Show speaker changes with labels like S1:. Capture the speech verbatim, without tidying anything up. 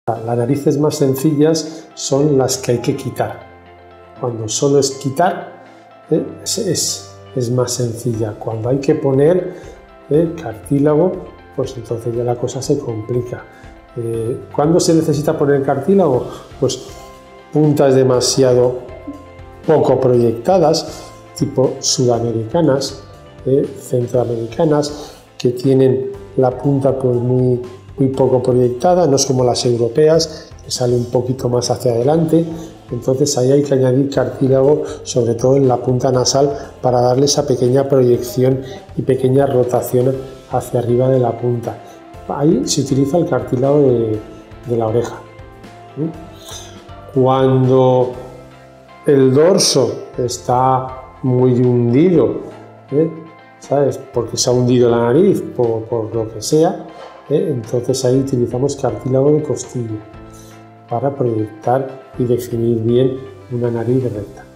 S1: Las narices más sencillas son las que hay que quitar. Cuando solo es quitar, ¿eh? es, es, es más sencilla. Cuando hay que poner ¿eh? cartílago, pues entonces ya la cosa se complica. Eh, ¿Cuándo se necesita poner cartílago? Pues puntas demasiado poco proyectadas, tipo sudamericanas, ¿eh? centroamericanas, que tienen la punta pues muy muy poco proyectada, no es como las europeas, que sale un poquito más hacia adelante. Entonces ahí hay que añadir cartílago, sobre todo en la punta nasal, para darle esa pequeña proyección y pequeña rotación hacia arriba de la punta. Ahí se utiliza el cartílago de, de la oreja. Cuando el dorso está muy hundido, ¿eh? ¿sabes? Porque se ha hundido la nariz, por, por lo que sea, ¿eh? entonces ahí utilizamos cartílago de costilla para proyectar y definir bien una nariz recta.